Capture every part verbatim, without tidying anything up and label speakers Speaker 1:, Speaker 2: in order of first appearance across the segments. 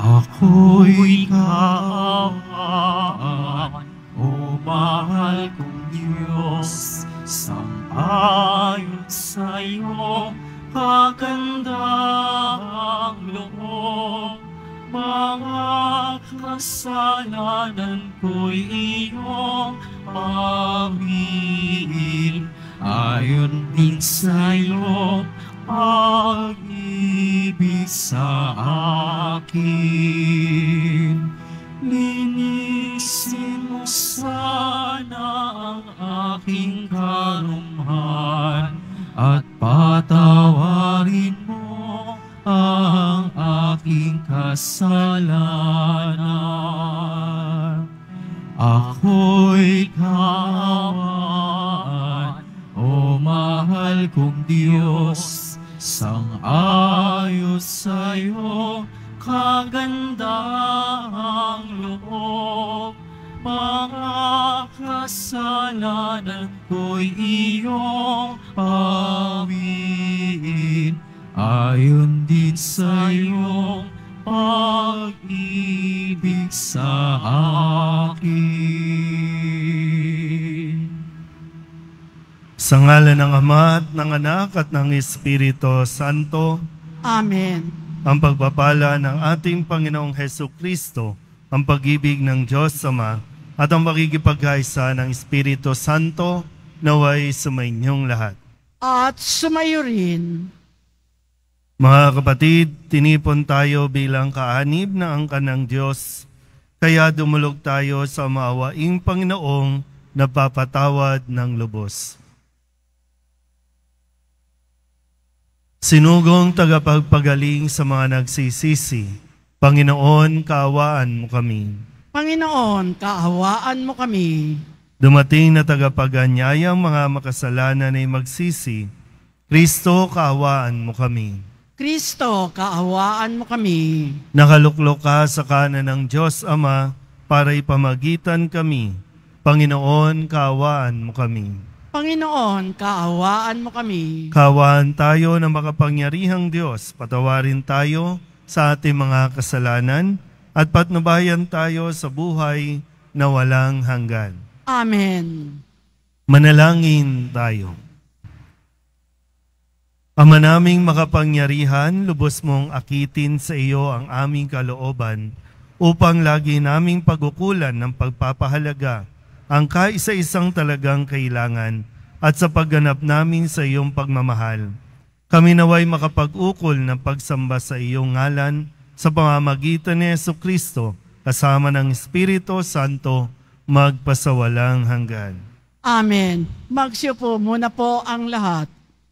Speaker 1: Ako'y kaawaan, o mahal kong Diyos, sang-ayon sa'yo, kagandang loob. Mga kasalanan ko'y iyong pamilin, ayon din sa'yo, pag-ibig sa akin. Linisin mo sana ang aking karumhan at patawarin mo ang aking kasalanan. Ako'y kaawaan, o mahal kong Diyos, sang-ayon sa'yo, kagandang loob. Mga kasalanan ko'y iyong pawiin, ayon din sa iyong pag-ibig sa akin.
Speaker 2: Sa ngalan ng Ama at ng Anak at ng Espiritu Santo.
Speaker 3: Amen.
Speaker 2: Ang pagpapala ng ating Panginoong Hesukristo, ang pag-ibig ng Diyos Ama, at ang makikipagkaisa ng Espiritu Santo naway sumainyong lahat.
Speaker 3: At sumayo rin.
Speaker 2: Mga kapatid, tinipon tayo bilang kaanib na angkan ng Diyos, kaya dumulog tayo sa maawaing Panginoong napapatawad ng lubos. Sinugong tagapagpagaling sa mga nagsisisi, Panginoon, kaawaan mo kami.
Speaker 3: Panginoon, kaawaan mo kami.
Speaker 2: Dumating na tagapaganyayang mga makasalanan ay magsisi, Kristo, kaawaan mo kami.
Speaker 3: Kristo, kaawaan mo kami.
Speaker 2: Nakaluklok ka sa kanan ng Diyos Ama para ipamagitan kami. Panginoon, kaawaan mo kami.
Speaker 3: Panginoon, kaawaan mo kami.
Speaker 2: Kaawaan tayo ng makapangyarihang Diyos, patawarin tayo sa ating mga kasalanan at patnubayan tayo sa buhay na walang hanggan.
Speaker 3: Amen.
Speaker 2: Manalangin tayo. Ama naming makapangyarihan, lubos mong akitin sa iyo ang aming kalooban upang lagi naming pagkukulan ng pagpapahalaga ang kaisa-isang talagang kailangan at sa pagganap namin sa iyong pagmamahal. Kami naway makapag-ukol ng pagsamba sa iyong ngalan sa pamamagitan ni Jesucristo kasama ng Espiritu Santo magpasawalang hanggan.
Speaker 3: Amen. Magsiupo muna po ang lahat.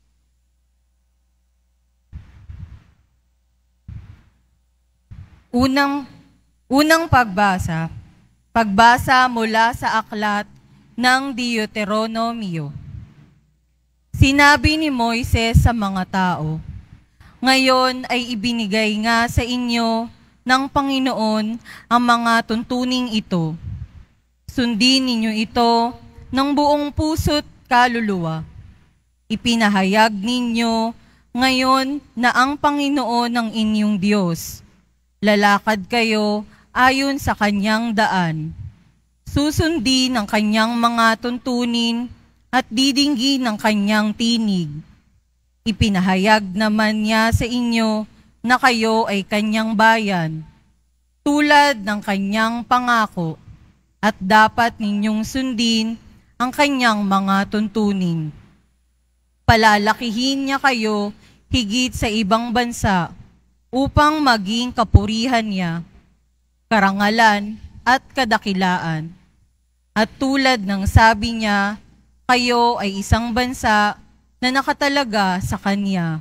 Speaker 4: Unang, unang pagbasa, pagbasa mula sa aklat ng Deuteronomio. Sinabi ni Moises sa mga tao, ngayon ay ibinigay nga sa inyo ng Panginoon ang mga tuntuning ito. Sundin ninyo ito ng buong puso't kaluluwa. Ipinahayag ninyo ngayon na ang Panginoon ang inyong Diyos. Lalakad kayo ayon sa kanyang daan. Susundin ang kanyang mga tuntunin at didinggin ang kanyang tinig. Ipinahayag naman niya sa inyo na kayo ay kanyang bayan, tulad ng kanyang pangako, at dapat ninyong sundin ang kanyang mga tuntunin. Palalakihin niya kayo higit sa ibang bansa upang maging kapurihan niya, karangalan at kadakilaan. At tulad ng sabi niya, kayo ay isang bansa na nakatalaga sa kanya.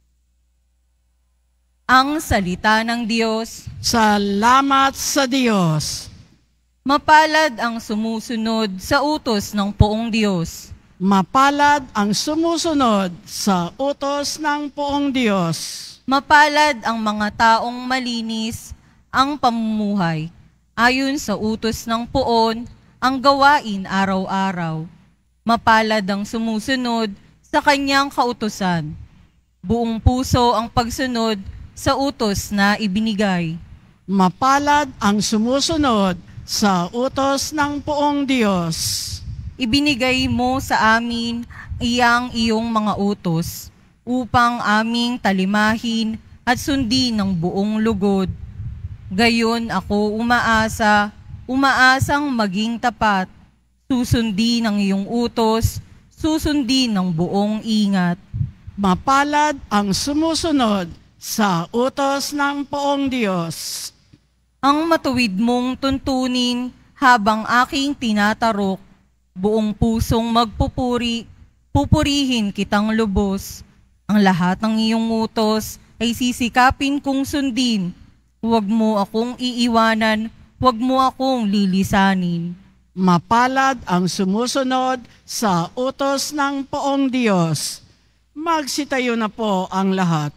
Speaker 4: Ang salita ng Diyos.
Speaker 3: Salamat sa Diyos.
Speaker 4: Mapalad ang sumusunod sa utos ng poong Diyos.
Speaker 3: Mapalad ang sumusunod sa utos ng poong Diyos.
Speaker 4: Mapalad ang mga taong malinis ang pamumuhay, ayon sa utos ng poon ang gawain araw-araw. Mapalad ang sumusunod sa kanyang kautusan. Buong puso ang pagsunod sa utos na ibinigay.
Speaker 3: Mapalad ang sumusunod sa utos ng poong Diyos.
Speaker 4: Ibinigay mo sa amin iyang iyong mga utos upang aming talimahin at sundin ng buong lugod. Gayon ako umaasa, umaasang maging tapat, susundin ang iyong utos, susundin ng buong ingat.
Speaker 3: Mapalad ang sumusunod sa utos ng poong Diyos.
Speaker 4: Ang matuwid mong tuntunin habang aking tinatarok, buong pusong magpupuri, pupurihin kitang lubos. Ang lahat ng iyong utos ay sisikapin kong sundin. Huwag mo akong iiwanan, huwag mo akong lilisanin.
Speaker 3: Mapalad ang sumusunod sa utos ng poong Diyos. Magsitayo na po ang lahat.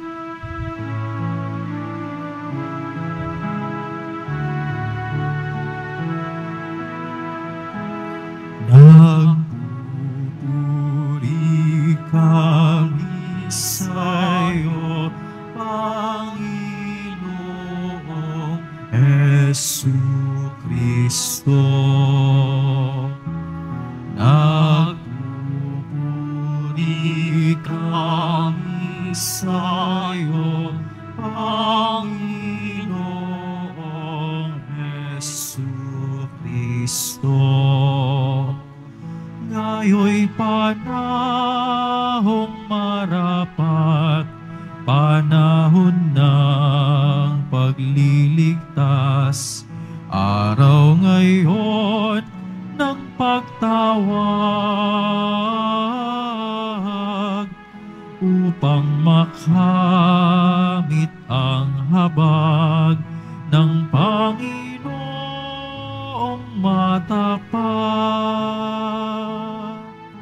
Speaker 1: Nagpupuri kami sa'yo, Panginoong Jesucristo. Nagpupuri kami sa'yo, Panginoong Jesucristo. Ngayon'y panahong marapat, panahon ng pagliligtas, araw ngayon ng pagtawag, upang makamit ang habag ng Panginoong matapat.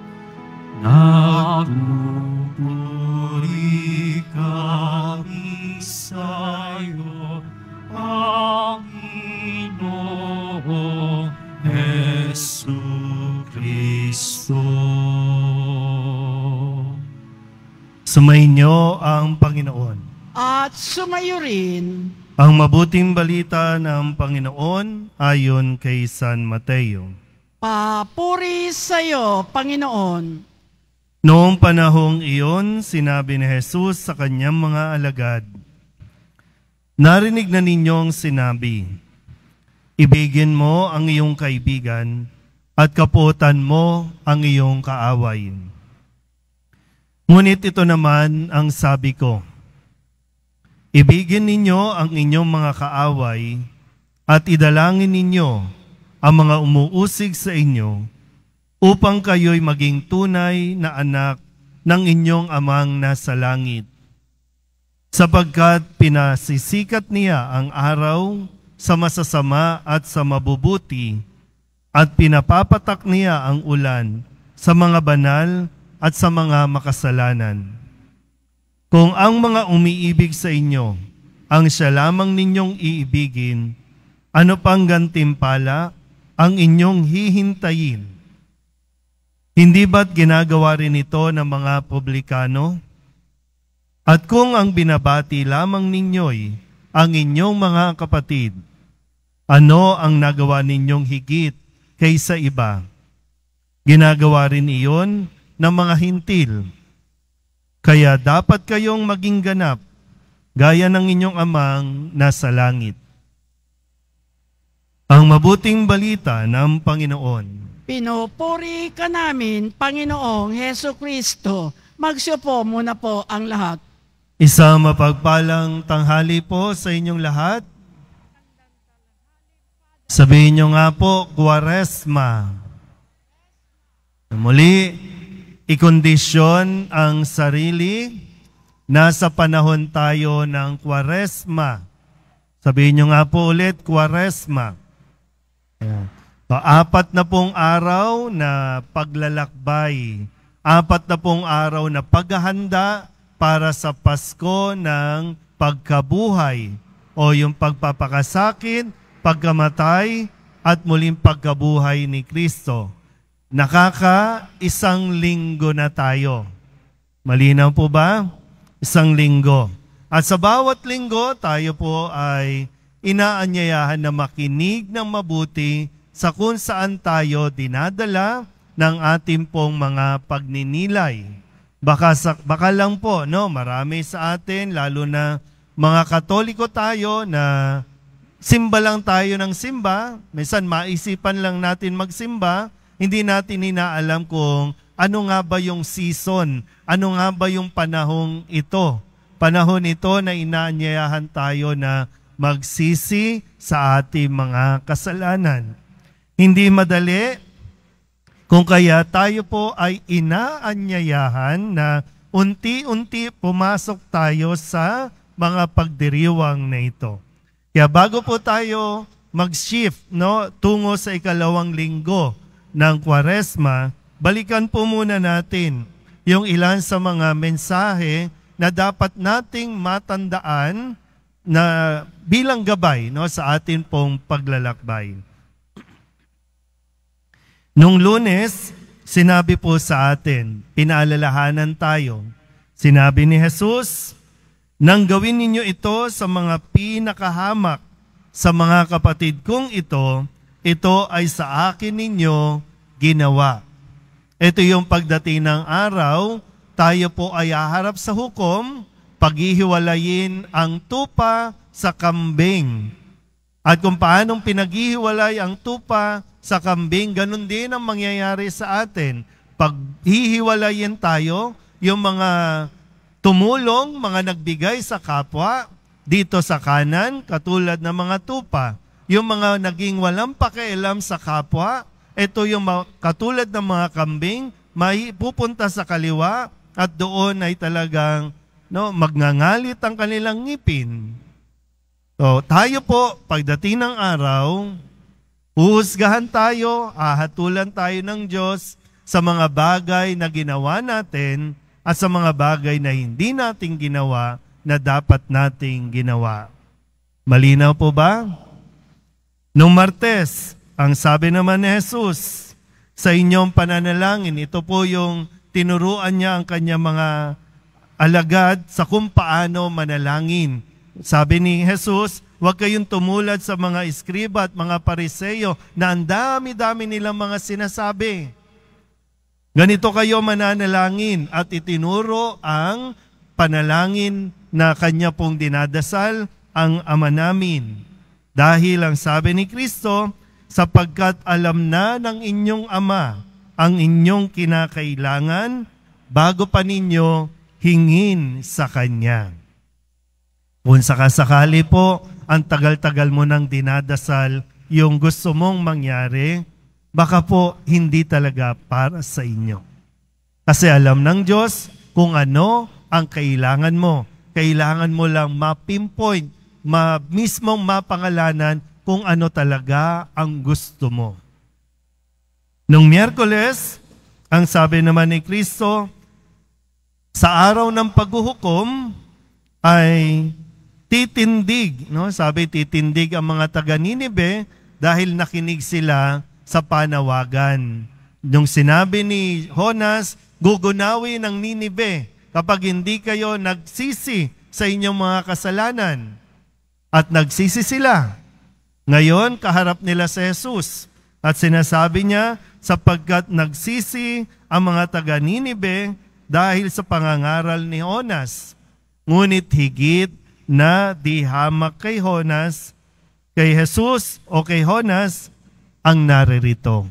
Speaker 1: Nagpupuri kami sa'yo, Panginoong Jesucristo.
Speaker 2: Sumainyo ang Panginoon.
Speaker 3: At sumayo rin
Speaker 2: Ang mabuting balita ng Panginoon ayon kay San Mateo.
Speaker 3: papuri sa iyo, Panginoon.
Speaker 2: Noong panahong iyon, sinabi ni Jesus sa kanyang mga alagad, "Narinig na ninyong sinabi, ibigin mo ang iyong kaibigan at kaputan mo ang iyong kaaway. Ngunit ito naman ang sabi ko, ibigin ninyo ang inyong mga kaaway at idalangin ninyo ang mga umuusig sa inyo, upang kayo'y maging tunay na anak ng inyong amang nasa langit. Sapagkat pinasisikat niya ang araw sa masasama at sa mabubuti, at pinapapatak niya ang ulan sa mga banal at sa mga makasalanan. Kung ang mga umiibig sa inyo ang siya lamang ninyong iibigin, ano pang gantimpala ang inyong hihintayin? Hindi ba't ginagawa rin ito ng mga publikano? At kung ang binabati lamang ninyo'y ang inyong mga kapatid, ano ang nagawa ninyong higit kaysa iba? Ginagawa rin iyon ng mga hintil. Kaya dapat kayong maging ganap, gaya ng inyong amang nasa langit." Ang mabuting balita ng Panginoon.
Speaker 3: Pinupuri ka namin, Panginoong Heso Kristo. Magsiupo muna po ang lahat.
Speaker 2: Isang mapagpalang tanghali po sa inyong lahat. Sabihin nyo nga po, Kwaresma. Muli, ikondisyon ang sarili. Nasa panahon tayo ng Kwaresma. Sabihin nyo nga po ulit, Kwaresma. Ayan. Apat na pong araw na paglalakbay. Apat na pong araw na paghahanda para sa Pasko ng pagkabuhay o yung pagpapakasakit, pagkamatay at muling pagkabuhay ni Kristo. Nakaka isang linggo na tayo. Malinaw po ba? Isang linggo. At sa bawat linggo tayo po ay inaanyayahan na makinig ng mabuti sa kung saan tayo dinadala ng ating pong mga pagninilay. Baka, sa, baka lang po, no, marami sa atin, lalo na mga Katoliko tayo na simba lang tayo ng simba, minsan maisipan lang natin magsimba, hindi natin inaalam kung ano nga ba yung season, ano nga ba yung panahong ito. Panahon ito na inaanyayahan tayo na magsisi sa ating mga kasalanan. Hindi madali, kung kaya tayo po ay inaanyayahan na unti-unti pumasok tayo sa mga pagdiriwang na ito. Kaya bago po tayo mag-shift, no, tungo sa ikalawang linggo ng Kwaresma, balikan po muna natin yung ilan sa mga mensahe na dapat nating matandaan na bilang gabay, no, sa atin pong paglalakbay. Nung Lunes, sinabi po sa atin, pinaalalahanan tayo. Sinabi ni Jesus, nang gawin ninyo ito sa mga pinakahamak sa mga kapatid kong ito, ito ay sa akin ninyo ginawa. Ito yung pagdating ng araw, tayo po ay haharap sa hukom, paghihiwalayin ang tupa sa kambing. At kung paanong pinaghihiwalay ang tupa sa kambing, ganun din ang mangyayari sa atin. Paghihiwalayin tayo, yung mga tumulong, mga nagbigay sa kapwa, dito sa kanan, katulad ng mga tupa. Yung mga naging walang pakialam sa kapwa, ito yung katulad ng mga kambing, may pupunta sa kaliwa at doon ay talagang no, magngangalit ang kanilang ngipin. So, tayo po, pagdating ng araw, uhusgahan tayo, ahatulan tayo ng Diyos sa mga bagay na ginawa natin at sa mga bagay na hindi nating ginawa na dapat nating ginawa. Malinaw po ba? Nung Martes, ang sabi naman ni Jesus, sa inyong pananalangin, ito po yung tinuruan niya ang kanyang mga alagad sa kung paano manalangin. Sabi ni Jesus, huwag kayong tumulad sa mga iskriba at mga pariseyo na ang dami-dami nilang mga sinasabi. Ganito kayo mananalangin at itinuro ang panalangin na kanya pong dinadasal ang Ama namin. Dahil ang sabi ni Kristo, sapagkat alam na ng inyong Ama ang inyong kinakailangan bago pa ninyo hingin sa Kanya. Kung sakasakali po, ang tagal-tagal mo nang dinadasal yung gusto mong mangyari, baka po hindi talaga para sa inyo. Kasi alam ng Diyos kung ano ang kailangan mo. Kailangan mo lang ma-pinpoint, ma mismong mapangalanan kung ano talaga ang gusto mo. Nung Miyerkules, ang sabi naman ni Kristo, sa araw ng paghuhukom ay titindig, no? Sabi titindig ang mga taga Ninive dahil nakinig sila sa panawagan. Nung sinabi ni Jonas, gugunawin ng Ninive kapag hindi kayo nagsisi sa inyong mga kasalanan. At nagsisi sila. Ngayon, kaharap nila si Jesus. At sinasabi niya, sapagkat nagsisi ang mga taga Ninive dahil sa pangangaral ni Jonas. Ngunit higit na di hamak kay Jonas, kay Jesus o kay Jonas, ang naririto.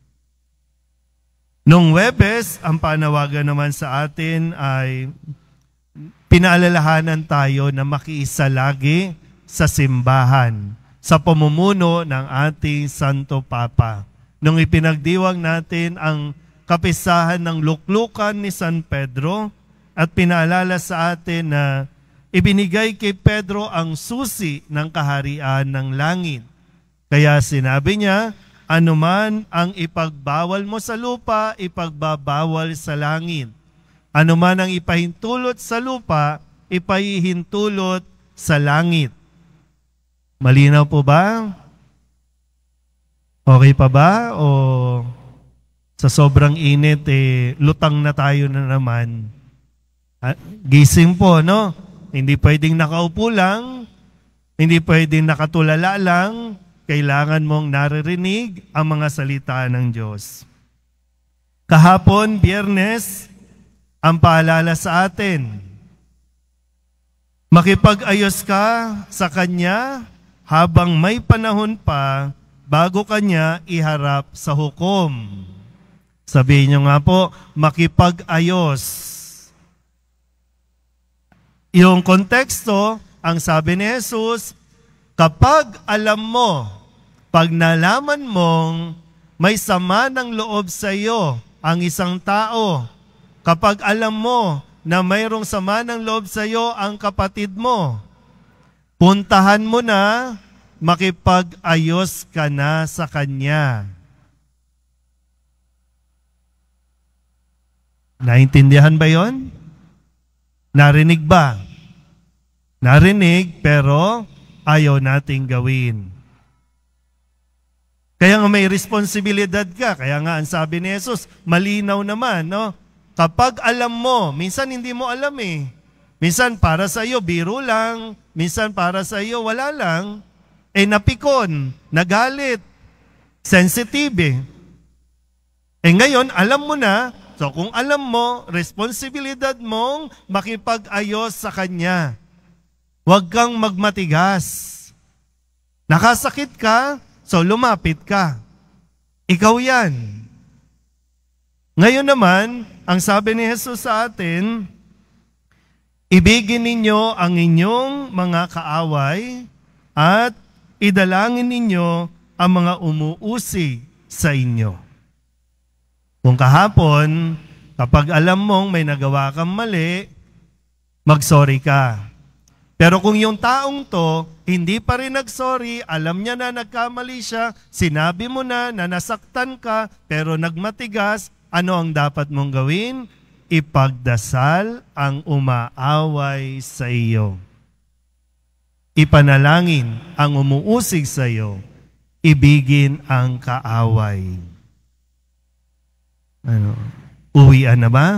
Speaker 2: Nung Huwebes, ang panawagan naman sa atin ay pinaalalahanan tayo na makiisa lagi sa simbahan, sa pamumuno ng ating Santo Papa. Nung ipinagdiwang natin ang kapisahan ng luklukan ni San Pedro at pinaalala sa atin na ibinigay kay Pedro ang susi ng kaharian ng langit. Kaya sinabi niya, anuman ang ipagbawal mo sa lupa, ipagbabawal sa langit. Anuman ang ipahintulot sa lupa, ipahihintulot sa langit. Malinaw po ba? Okay pa ba? O sa sobrang init, eh, lutang na tayo na naman? Gising po, no? Hindi pwedeng nakaupo lang. Hindi pwedeng nakatulala lang, kailangan mong naririnig ang mga salita ng Diyos. Kahapon, Biyernes, ang paalala sa atin, makipag-ayos ka sa Kanya habang may panahon pa bago Kanya iharap sa hukom. Sabihin niyo nga po, makipag-ayos. Yung konteksto, ang sabi ni Jesus, kapag alam mo, pag nalaman mong may sama ng loob sa iyo ang isang tao, kapag alam mo na mayroong sama ng loob sa iyo ang kapatid mo, puntahan mo na, makipag-ayos ka na sa kanya. Naintindihan ba yon? Narinig ba? Narinig pero ayaw nating gawin. Kaya nga may responsibilidad ka. Kaya nga ang sabi ni Jesus, malinaw naman, no? Kapag alam mo, minsan hindi mo alam eh. Minsan para sa iyo, biro lang. Minsan para sa iyo, wala lang. Eh napikon, nagalit, sensitive eh. Eh ngayon, alam mo na. So kung alam mo, responsibilidad mong makipag-ayos sa Kanya. Huwag kang magmatigas. Nakasakit ka, so lumapit ka. Ikaw yan. Ngayon naman, ang sabi ni Jesus sa atin, ibigin ninyo ang inyong mga kaaway at idalangin ninyo ang mga umuusig sa inyo. Kung kahapon, kapag alam mong may nagawa kang mali, mag-sorry ka. Pero kung yung taong to, hindi pa rin nag-sorry, alam niya na nagkamali siya, sinabi mo na na nasaktan ka, pero nagmatigas, ano ang dapat mong gawin? Ipagdasal ang umaaway sa iyo. Ipanalangin ang umuusig sa iyo. Ibigin ang kaaway. Ano, uwian na ba?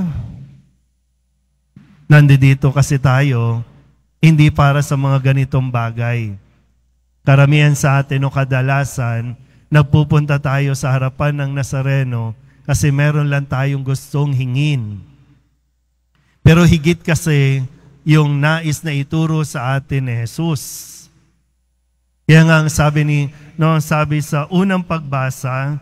Speaker 2: Nandito kasi tayo, hindi para sa mga ganitong bagay. Karamihan sa atin o kadalasan, nagpupunta tayo sa harapan ng Nazareno kasi meron lang tayong gustong hingin. Pero higit kasi yung nais na ituro sa atin ni Jesus. Kaya nga ang sabi, ni, no, sabi sa unang pagbasa,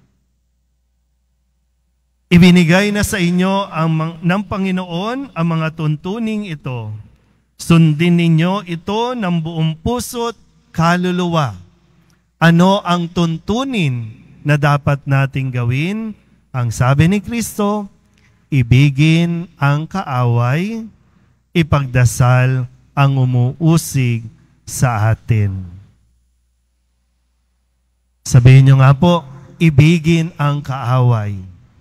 Speaker 2: ibinigay na sa inyo ang, ng Panginoon ang mga tuntuning ito. Sundin ninyo ito ng buong puso't kaluluwa. Ano ang tuntunin na dapat nating gawin? Ang sabi ni Kristo, ibigin ang kaaway, ipagdasal ang umuusig sa atin. Sabihin nyo nga po, ibigin ang kaaway.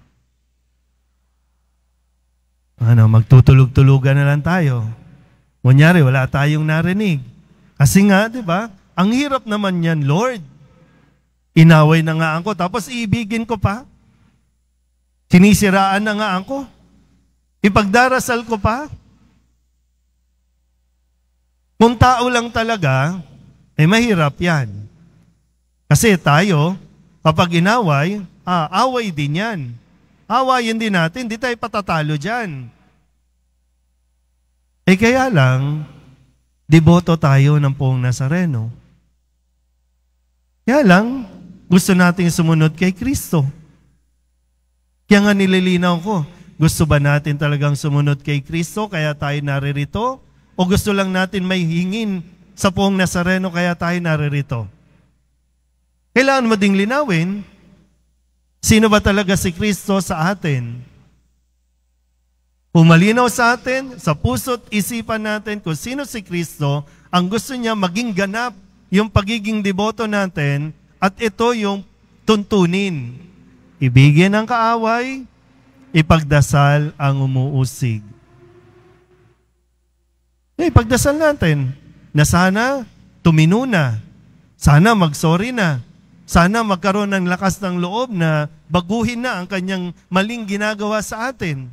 Speaker 2: Ano, magtutulog-tulugan na lang tayo. Kunyari, wala tayong narinig. Kasi nga, di ba, ang hirap naman yan, Lord. Inaway na nga ako, tapos iibigin ko pa. Sinisiraan na nga ako. Ipagdarasal ko pa. Kung tao lang talaga, eh mahirap yan. Kasi tayo, kapag inaway, ah, away din yan. Awayin din natin, di tayo patatalo dyan. Eh kaya lang, deboto tayo ng Poong Nazareno. Kaya lang, gusto nating sumunod kay Kristo. Kaya nga nililinaw ko, gusto ba natin talagang sumunod kay Kristo kaya tayo naririto? O gusto lang natin may hingin sa Poong Nazareno kaya tayo naririto? Kailangan mo ding linawin, sino ba talaga si Kristo sa atin? Kung malinaw sa atin, sa puso't isipan natin kung sino si Kristo, ang gusto niya maging ganap yung pagiging deboto natin at ito yung tuntunin. Ibigin ang kaaway, ipagdasal ang umuusig. Eh, ipagdasal natin na sana tumino na, sana mag-sorry na, sana magkaroon ng lakas ng loob na baguhin na ang kanyang maling ginagawa sa atin.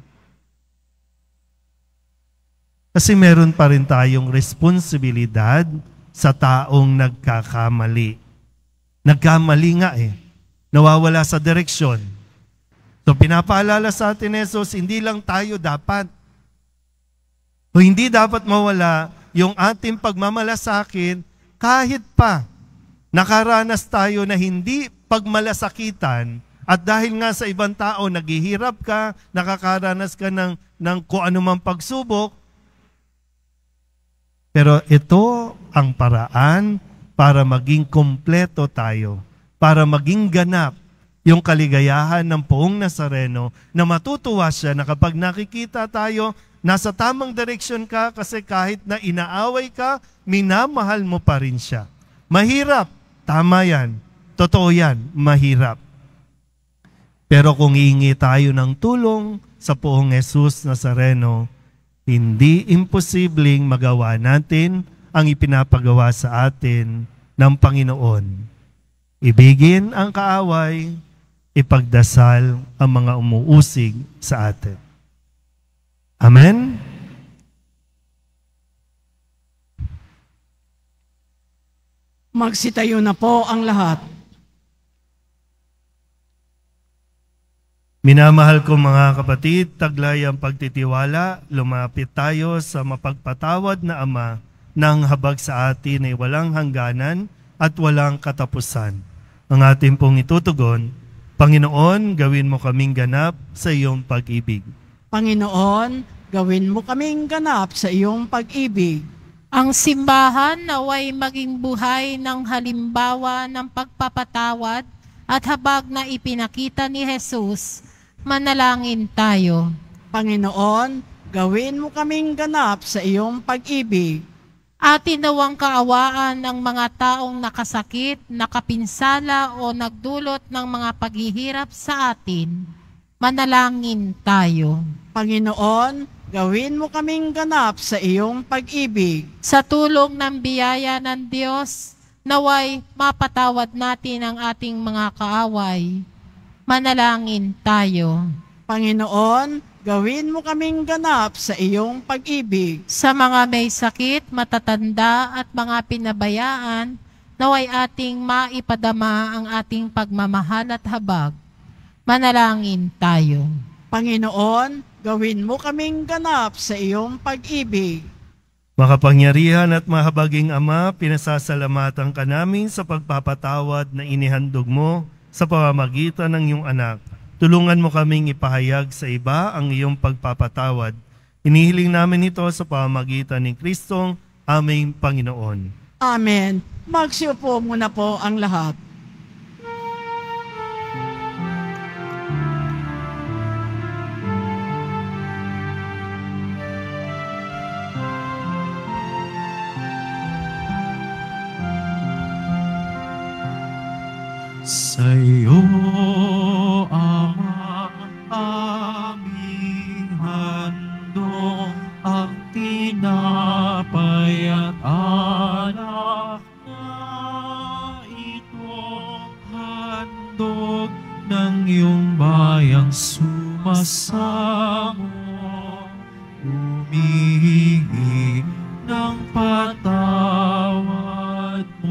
Speaker 2: Kasi meron pa rin tayong responsibilidad sa taong nagkakamali. Nagkamali nga eh. Nawawala sa direksyon. So pinapaalala sa atin ni Jesus, hindi lang tayo dapat. O hindi dapat mawala yung ating pagmamalasakin kahit pa nakaranas tayo na hindi pagmalasakitan at dahil nga sa ibang tao naghihirap ka, nakakaranas ka ng, ng kung anumang pagsubok. Pero ito ang paraan para maging kompleto tayo, para maging ganap yung kaligayahan ng poong Nazareno na matutuwa siya na kapag nakikita tayo, nasa tamang direksyon ka kasi kahit na inaaway ka, minamahal mo pa rin siya. Mahirap, tama yan. Totoo yan, mahirap. Pero kung hihingi tayo ng tulong sa poong Jesus Nazareno, hindi imposibleng magawa natin ang ipinapagawa sa atin ng Panginoon. Ibigin ang kaaway, ipagdasal ang mga umuusig sa atin. Amen?
Speaker 3: Magsitayo na po ang lahat.
Speaker 2: Minamahal ko mga kapatid, taglay ang pagtitiwala, lumapit tayo sa mapagpatawad na Ama nang habag sa atin ay walang hangganan at walang katapusan. Ang ating pong itutugon, Panginoon, gawin mo kaming ganap sa iyong pag-ibig.
Speaker 3: Panginoon, gawin mo kaming ganap sa iyong pag-ibig.
Speaker 5: Ang simbahan naway maging buhay ng halimbawa ng pagpapatawad at habag na ipinakita ni Jesus. Manalangin tayo.
Speaker 3: Panginoon, gawin mo kaming ganap sa iyong pag-ibig.
Speaker 5: Atin nawang kaawaan ng mga taong nakasakit, nakapinsala o nagdulot ng mga paghihirap sa atin. Manalangin tayo.
Speaker 3: Panginoon, gawin mo kaming ganap sa iyong pag-ibig.
Speaker 5: Sa tulong ng biyaya ng Diyos, naway mapatawad natin ang ating mga kaaway. Manalangin tayo.
Speaker 3: Panginoon, gawin mo kaming ganap sa iyong pag-ibig.
Speaker 5: Sa mga may sakit, matatanda at mga pinabayaan, naway ating maipadama ang ating pagmamahal at habag. Manalangin tayo.
Speaker 3: Panginoon, gawin mo kaming ganap sa iyong pag-ibig.
Speaker 2: Makapangyarihan at mahabaging Ama, pinasasalamatan ka namin sa pagpapatawad na inihandog mo sa pamamagitan ng iyong anak. Tulungan mo kaming ipahayag sa iba ang iyong pagpapatawad. Inihiling namin ito sa pamamagitan ni Kristong aming Panginoon.
Speaker 3: Amen. Magsiupo muna po ang lahat.
Speaker 1: Sa iyo, Ama, aming handog ang tinapay at alak na ito, handog ng iyong bayang sumasamo, humihingi ng patawad mo.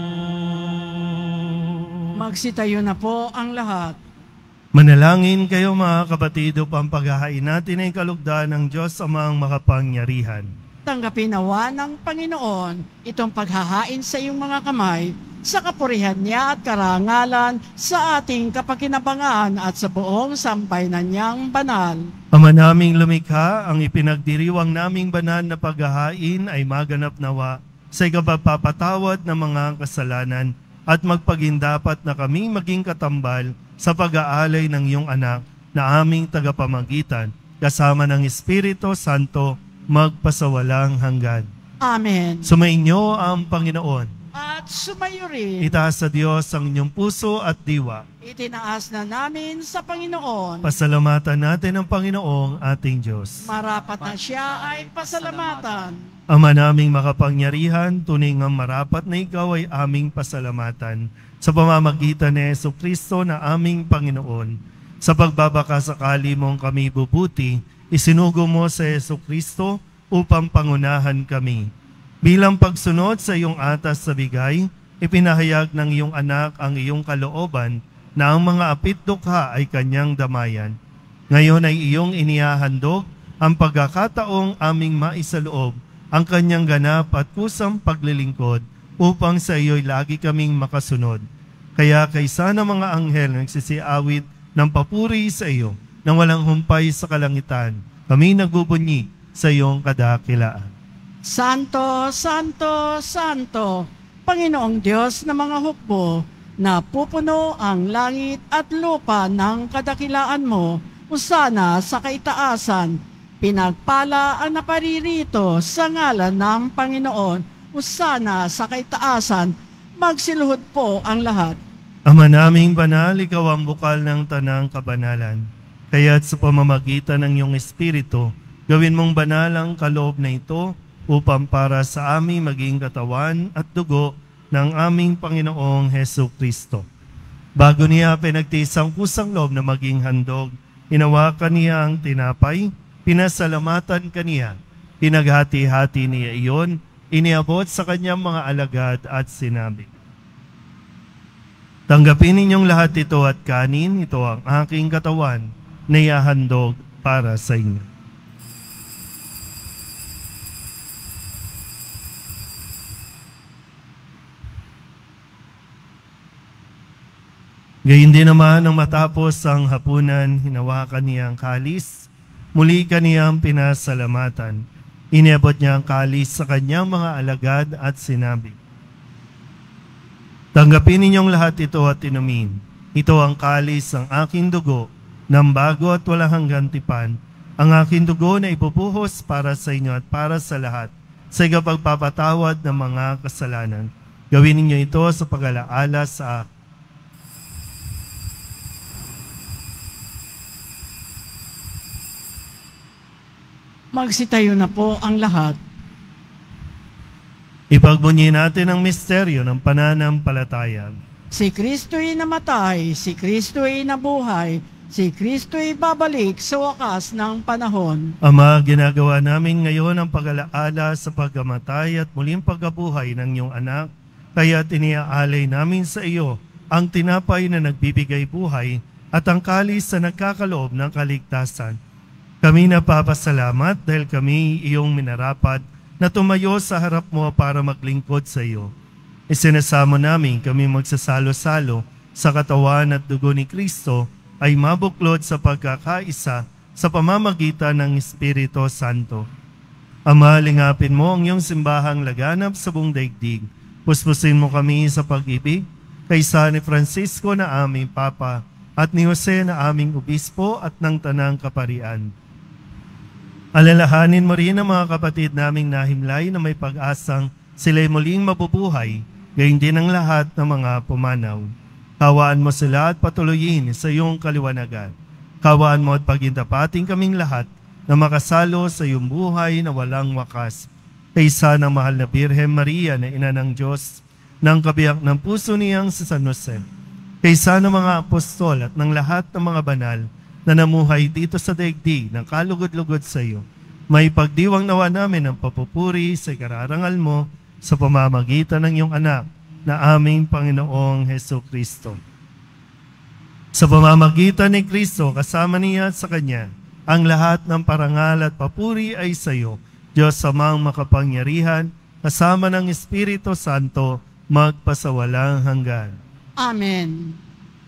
Speaker 3: Magsitayo na po ang lahat.
Speaker 2: Manalangin kayo mga kapatid upang paghahain natin ay kalugdan ng Diyos Amang makapangyarihan.
Speaker 3: Tanggapin nawa ng Panginoon itong paghahain sa iyong mga kamay sa kapurihan niya at karangalan sa ating kapakinabangan at sa buong sambayanan niyang banal.
Speaker 2: Ama naming lumikha, ang ipinagdiriwang naming banal na paghahain ay maganap nawa sa ikapagpapatawad ng mga kasalanan at magpagindapat na kami maging katambal sa pag-aalay ng iyong anak na aming tagapamagitan, kasama ng Espiritu Santo, magpasawalang hanggan.
Speaker 3: Amen.
Speaker 2: Sumainyo ang Panginoon.
Speaker 3: At sumayo rin.
Speaker 2: Itaas sa Diyos ang inyong puso at diwa.
Speaker 3: Itinaas na namin sa Panginoon.
Speaker 2: Pasalamatan natin ang Panginoong ating Diyos.
Speaker 3: Marapat na siya ay pasalamatan.
Speaker 2: Ama naming makapangyarihan, tunay nga marapat na ikaw ay aming pasalamatan sa pamamagitan ni Jesucristo na aming Panginoon. Sa pagbabakasakali mong kami bubuti, isinugo mo sa Jesucristo upang pangunahan kami. Bilang pagsunod sa iyong atas sa bigay, ipinahayag ng iyong anak ang iyong kalooban na ang mga apit dukha ay kanyang damayan. Ngayon ay iyong inihahandog ang pagkakataong aming maisaloob ang kanyang ganap at kusang paglilingkod upang sa iyo'y lagi kaming makasunod. Kaya kaysa ng mga anghel nagsisiawit ng papuri sa iyo nang walang humpay sa kalangitan, kami nagbubunyi sa iyong kadakilaan.
Speaker 3: Santo, Santo, Santo, Panginoong Diyos ng mga hukbo, na pupuno ang langit at lupa ng kadakilaan mo, usana sa kaitaasan. Pinagpala ang naparirito sa ngalan ng Panginoon, usana sa kaitaasan. Magsiluhod po ang lahat.
Speaker 2: Ama naming banal, ikaw ang bukal ng tanang kabanalan. Kaya't sa pamamagitan ng iyong Espiritu, gawin mong banal ang kaloob na ito upang para sa aming maging katawan at dugo ng aming Panginoong Hesus Kristo. Bago niya pinagtiis ang kusang loob na maging handog, inawakan niya ang tinapay, pinasalamatan kaniya, pinaghati-hati niya iyon, iniabot sa kanyang mga alagad at sinabi, "Tanggapin ninyong lahat ito at kanin, ito ang aking katawan na ihahandog para sa inyo." Gayun din naman nang matapos ang hapunan, hinawakan niya ang kalis, muli kaniyang pinasalamatan. Iniabot niya ang kalis sa kanyang mga alagad at sinabi, "Tanggapin ninyong lahat ito at inumin. Ito ang kalis ng aking dugo, ng bago at walang hanggang tipan, ang aking dugo na ipupuhos para sa inyo at para sa lahat, sa ikapagpapatawad ng mga kasalanan. Gawin ninyo ito sa pag-alaala sa akin."
Speaker 3: Magsitayo na po ang lahat.
Speaker 2: Ipagbunyi natin ang misteryo ng pananampalataya.
Speaker 3: Si Kristo'y namatay, si Kristo'y nabuhay, si Kristo'y babalik sa wakas ng panahon.
Speaker 2: Ama, ginagawa namin ngayon ang pag-alaala sa pagkamatay at muling pagkabuhay ng iyong anak, kaya tiniaalay namin sa iyo ang tinapay na nagbibigay buhay at ang kalis na nagkakaloob ng kaligtasan. Kami napapasalamat dahil kami iyong minarapat na tumayo sa harap mo para maglingkod sa iyo. Isinasamo namin kami magsasalo-salo sa katawan at dugo ni Kristo ay mabuklod sa pagkakaisa sa pamamagitan ng Espiritu Santo. Ama, lingapin mo ang iyong simbahang laganap sa buong daigdig. Puspusin mo kami sa pag-ibig kaysa ni Francisco na aming Papa at ni Jose na aming Obispo at ng Tanang Kaparian. Alalahanin mo rin ang mga kapatid naming nahimlay na may pag-asang sila'y muling mabubuhay, gayon din ang lahat ng mga pumanaw. Kawaan mo sila at patuloyin sa iyong kaliwanagan. Kawaan mo at pagintapating kaming lahat na makasalo sa iyong buhay na walang wakas. Kaysa ng mahal na Birhen Maria na ina ng Diyos, ng kabiyak ng puso niyang si San Jose. Kaysa ng mga apostol at ng lahat ng mga banal na namuhay dito sa daigdig ng kalugod-lugod sa iyo, may pagdiwang nawa namin ang papupuri sa ikararangal mo sa pamamagitan ng iyong anak na aming Panginoong Hesus Kristo. Sa pamamagitan ni Kristo, kasama niya at sa Kanya, ang lahat ng parangal at papuri ay sa iyo, Diyos Amang makapangyarihan, kasama ng Espiritu Santo, magpasawalang hanggan.
Speaker 3: Amen.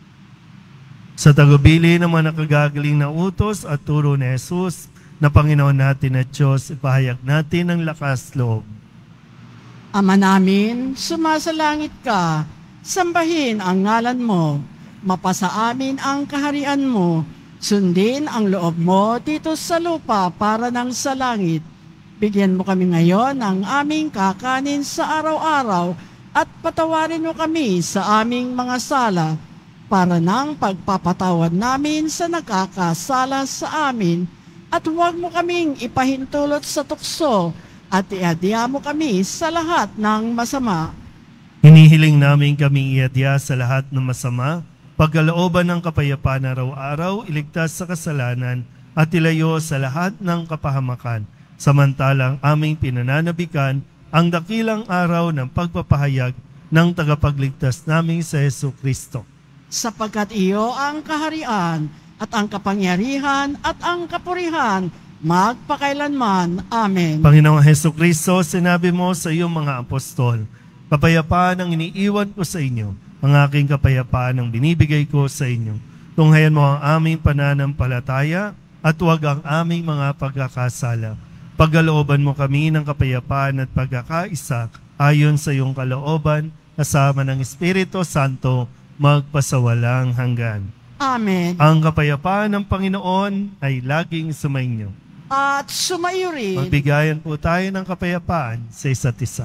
Speaker 2: Sa tagubili ng mga nakagagaling na utos at turo ni Jesus, na Panginoon natin at Diyos, ipahayag natin ang lakas loob.
Speaker 3: Ama namin, sumasalangit ka, sambahin ang ngalan mo, mapasa amin ang kaharian mo, sundin ang loob mo dito sa lupa para ng sa langit. Bigyan mo kami ngayon ng aming kakanin sa araw-araw at patawarin mo kami sa aming mga sala para ng pagpapatawad namin sa nakakasala sa amin at huwag mo kaming ipahintulot sa tukso at iadya mo kami sa lahat ng masama.
Speaker 2: Hinihiling namin kami iadya sa lahat ng masama, pagkalooban ng kapayapaan araw-araw, iligtas sa kasalanan at ilayo sa lahat ng kapahamakan, samantalang aming pinananabikan ang dakilang araw ng pagpapahayag ng tagapagligtas naming sa Hesus Kristo.
Speaker 3: Sapagkat iyo ang kaharian at ang kapangyarihan at ang kapurihan magpakailanman. Amen.
Speaker 2: Panginoong Hesus Kristo, sinabi mo sa iyong mga apostol, kapayapaan ang iniiwan ko sa inyo, ang aking kapayapaan ang binibigay ko sa inyo. Tunghayan mo ang aming pananampalataya at huwag ang aming mga pagkakasala. Pagkalooban mo kami ng kapayapaan at pagkakaisa ayon sa iyong kalooban, kasama ng Espiritu Santo, magpasawalang hanggan.
Speaker 3: Amen.
Speaker 2: Ang kapayapaan ng Panginoon ay laging sumainyo.
Speaker 3: At sumayo rin.
Speaker 2: Magbigayan po tayo ng kapayapaan sa isa't isa.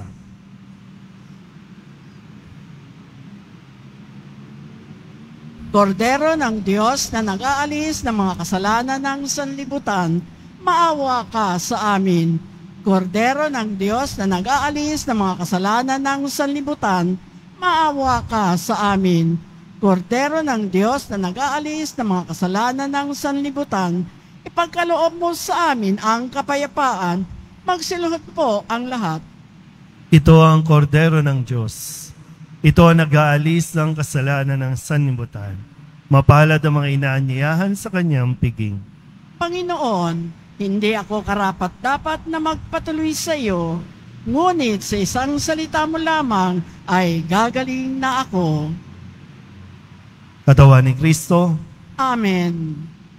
Speaker 3: Kordero ng Diyos na nag-aalis ng mga kasalanan ng sanlibutan, maawa ka sa amin. Kordero ng Diyos na nag-aalis ng mga kasalanan ng sanlibutan, maawa ka sa amin. Kordero ng Diyos na nag-aalis ng mga kasalanan ng sanlibutan, ipagkaloob mo sa amin ang kapayapaan, magsiluhod po ang lahat.
Speaker 2: Ito ang kordero ng Diyos. Ito ang nag-aalis ng kasalanan ng sanlibutan. Mapalad ang mga inaanyayahan sa kanyang piging.
Speaker 3: Panginoon, hindi ako karapat-dapat na magpatuloy sa iyo, ngunit sa isang salita mo lamang ay gagaling na ako.
Speaker 2: Katawan ni Kristo,
Speaker 3: Amen.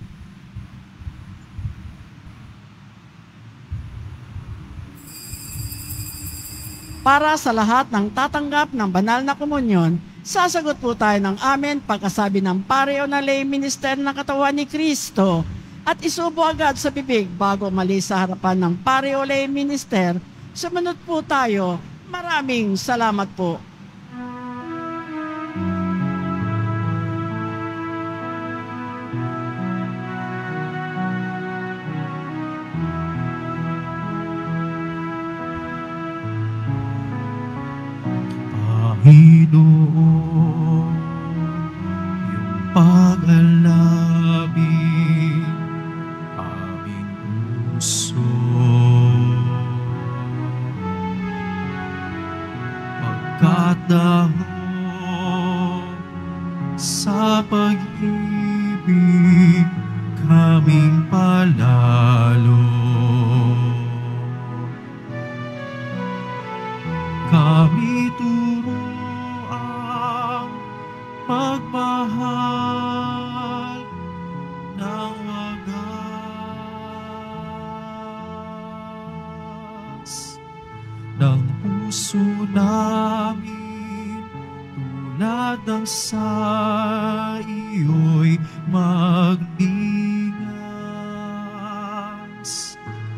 Speaker 3: Para sa lahat ng tatanggap ng banal na komunyon, sasagot po tayo ng amen pagkasabi ng pareo na lay minister ng katawan ni Kristo at isubo agad sa bibig bago umalis sa harapan ng pareo lay minister. Sumunod po tayo. Maraming salamat po.
Speaker 1: Panginoon, yung pag-alabing aming puso. Pagkat dahil sa pag-ibig kaming palalo. Kami turuang magmahal ng wagas ng puso namin tulad ng sa iyo'y magningas.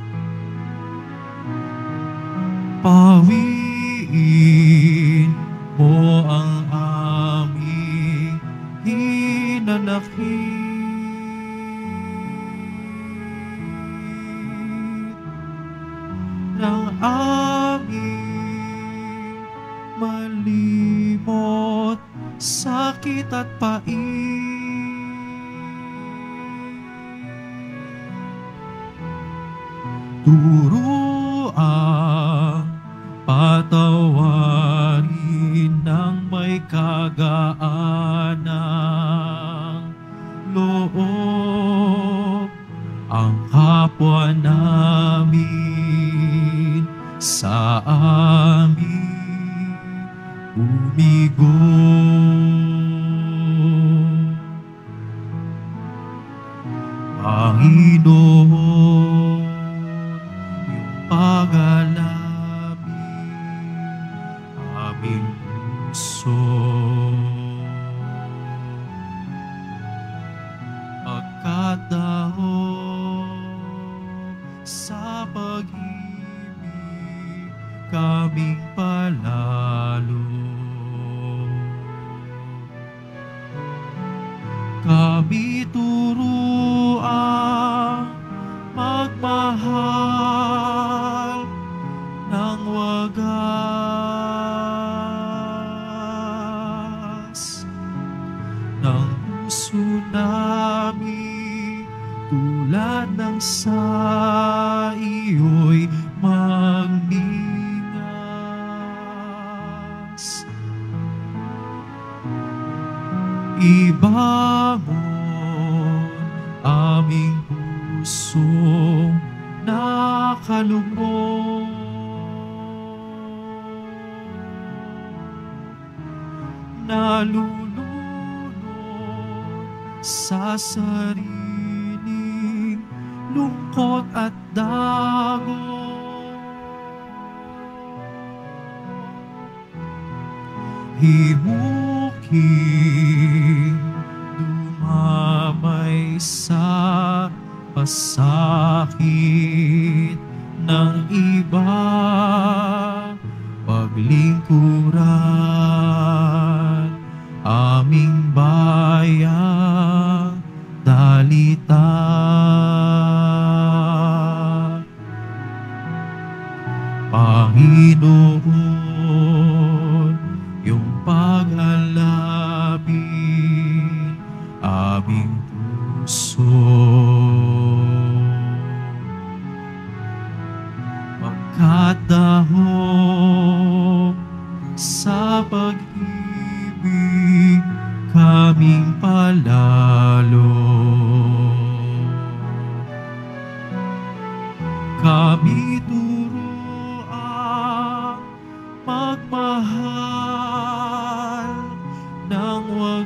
Speaker 1: Pawiin mo ang aming hinanakit ng aming malimot, sakit at pait. Turo ang patawarin ng may kagaan ng loob ang kapwa namin sa aming umigo. Panginoon, yung pag-alabing aming puso. Pagkat dahil sa pag-ibig kaming palalo. Kami turuang magmahal ng wagas ng puso namin tulad ng sa iyo'y magningas. Ibangon aming pusong nakalugmok. Nalulunod sa sariling lungkot at dagok. Himuking dumamay sa pasakit ng iba, paglingkuran aming bayang dalita. Panginoon, yung pag-alapin aming puso. Pagkat dahong sa pag-ibig kaming palalo, kami turuan magmahal ng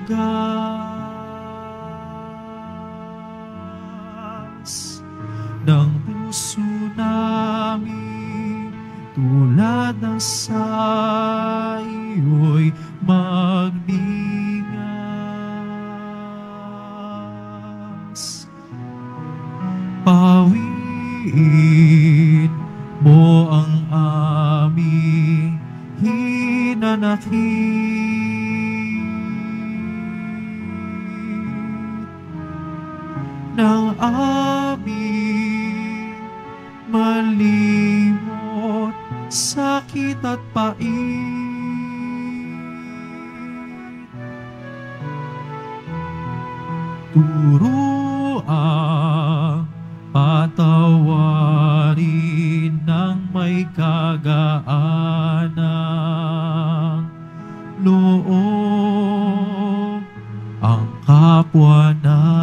Speaker 1: wagas ng puso namin, tulad ng sa iyo'y magbingas. Pawiin mo ang aming hinanakit ng aming malimot, sakit at pait. Turuan patawarin ng may kagaanang loob ang kapwa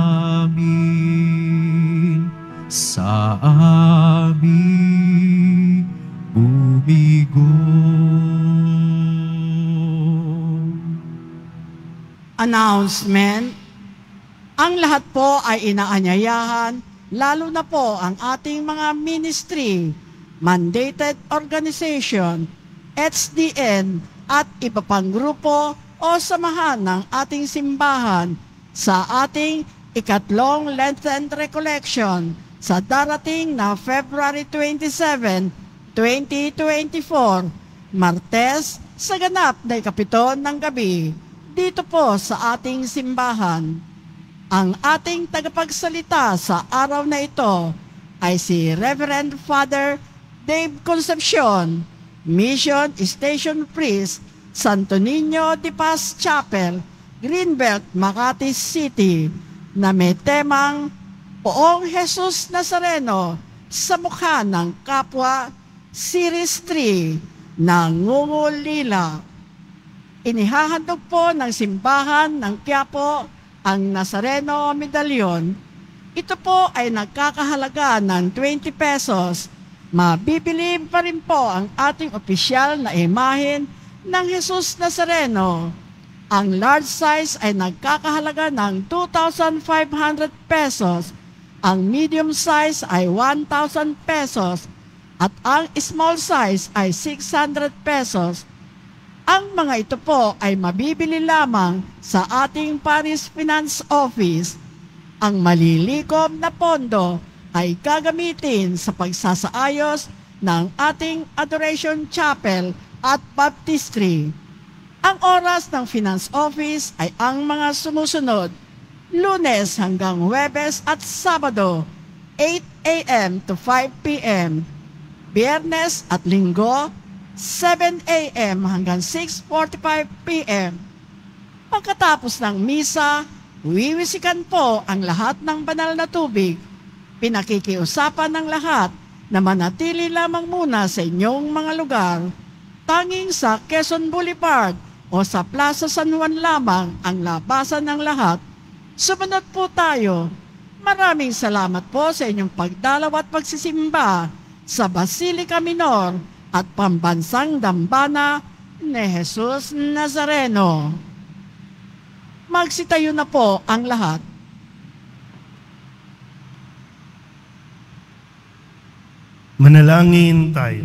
Speaker 1: namin sa aming bumigo.
Speaker 3: Announcement. Ang lahat po ay inaanyayahan, lalo na po ang ating mga ministry, mandated organization, H D N, at iba pang grupo o samahan ng ating simbahan sa ating ikatlong Lenten Recollection sa darating na February twenty-seven, twenty twenty-four, Martes, sa ganap na ikapiton ng gabi, dito po sa ating simbahan. Ang ating tagapagsalita sa araw na ito ay si Reverend Father Dave Concepcion, Mission Station Priest, Santo Niño de Paz Chapel, Greenbelt, Makati City, na may temang Poong Jesus Nazareno sa mukha ng kapwa, Series three, Nangungulila. Inihahandog po ng simbahan ng Quiapo ang Nazareno Medallion. Ito po ay nagkakahalaga ng twenty pesos. Mabibili pa rin po ang ating opisyal na imahen ng Jesus Nazareno. Ang large size ay nagkakahalaga ng two thousand five hundred pesos. Ang medium size ay one thousand pesos. At ang small size ay six hundred pesos. Ang mga ito po ay mabibili lamang sa ating Parish Finance Office. Ang malilikom na pondo ay gagamitin sa pagsasaayos ng ating Adoration Chapel at Baptistry. Ang oras ng Finance Office ay ang mga sumusunod: Lunes hanggang Huwebes at Sabado, eight a m to five p m Biyernes at Linggo, seven a m hanggang six forty-five p m Pagkatapos ng misa, wiwisikan po ang lahat ng banal na tubig. Pinakikiusapan ng lahat na manatili lamang muna sa inyong mga lugar. tanging sa Quezon Boulevard o sa Plaza San Juan lamang ang labasan ng lahat, sumunod po tayo. Maraming salamat po sa inyong pagdalaw at pagsisimba sa Basilica Minor at Pambansang Dambana ni Jesus Nazareno. Magsitayo na po ang lahat.
Speaker 2: Manalangin tayo.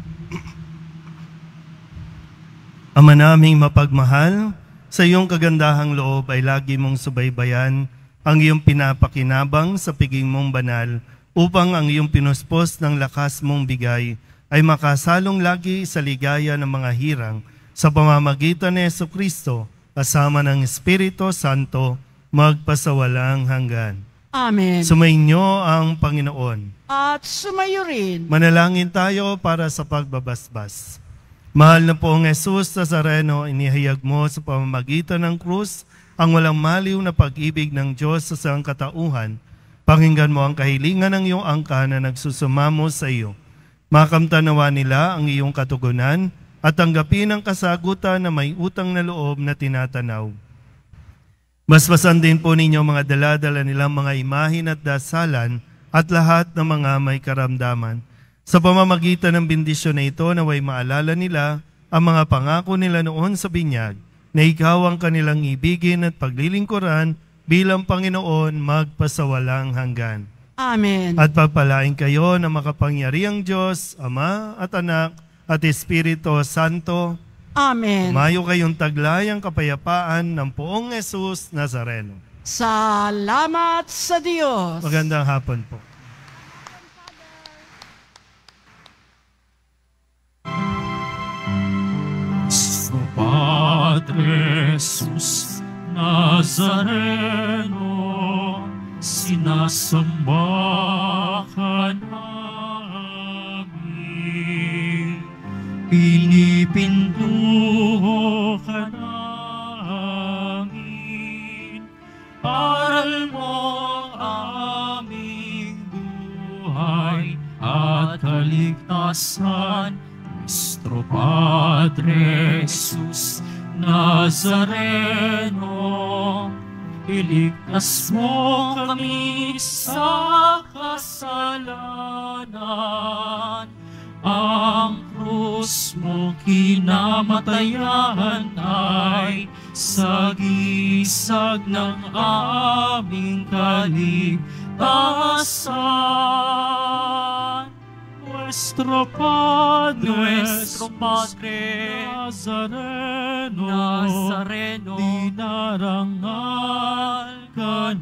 Speaker 2: Ama naming mapagmahal, sa iyong kagandahang loob ay lagi mong subaybayan ang iyong pinapakinabang sa piging mong banal upang ang iyong pinuspos ng lakas mong bigay ay makasalong lagi sa ligaya ng mga hirang sa pamamagitan ni Jesucristo kasama ng Espiritu Santo magpasawalang hanggan.
Speaker 3: Amen.
Speaker 2: Sumainyo ang Panginoon.
Speaker 3: At sumayo rin.
Speaker 2: Manalangin tayo para sa pagbabasbas. Mahal na poong Jesus Nazareno, inihayag mo sa pamamagitan ng krus ang walang maliw na pag-ibig ng Diyos sa sangkatauhan. Pakinggan mo ang kahilingan ng iyong angka na nagsusumamo sa iyo. Makamtanawa nila ang iyong katugunan at tanggapin ang kasagutan na may utang na loob na tinatanaw. Basbasan din po ninyo mga daladala nilang mga imahin at dasalan at lahat ng mga may karamdaman. Sa pamamagitan ng bendisyon na ito, naway maalala nila ang mga pangako nila noon sa binyag, na ikaw ang kanilang ibigin at paglilingkuran bilang Panginoon magpasawalang hanggan.
Speaker 3: Amen.
Speaker 2: At pagpalain kayo ng makapangyarihang Diyos, Ama at Anak at Espiritu Santo.
Speaker 3: Amen.
Speaker 2: Umayo kayong taglay ang kapayapaan ng poong Jesus Nazareno.
Speaker 3: Salamat sa Diyos.
Speaker 2: Magandang hapon po.
Speaker 1: Padre Jesus Nazareno, sinasamba ka namin. Pinipintuho ka namin. Aral mo ang aming buhay at kaligtasan. Nuestro Padre Jesus Nazareno, iligtas mo kami sa kasalanan. Ang krus mo kinamatayan ay sagisag ng aming kaligtasan. Nuestro Padre,
Speaker 6: Nuestro Padre
Speaker 1: Nazareno,
Speaker 6: Nazareno,
Speaker 1: dinarangal ka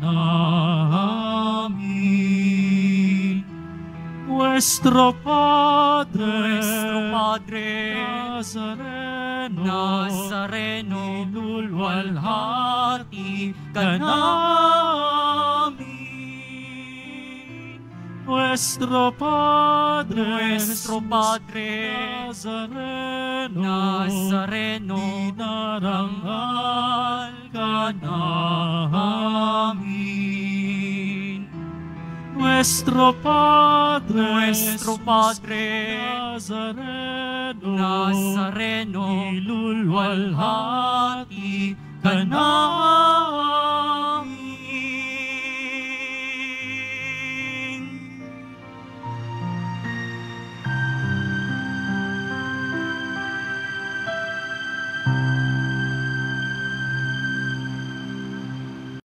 Speaker 1: namin. Nuestro Padre,
Speaker 6: Nuestro Padre
Speaker 1: Nazareno,
Speaker 6: Nazareno,
Speaker 1: nilulwalhati ka namin. Nuestro Padre,
Speaker 6: Nuestro Padre
Speaker 1: Nazareno,
Speaker 6: Nazareno,
Speaker 1: dinarangal ka namin. Nuestro Padre,
Speaker 6: Nuestro Padre
Speaker 1: Nazareno,
Speaker 6: Nazareno,
Speaker 1: nilulwalhati ka namin.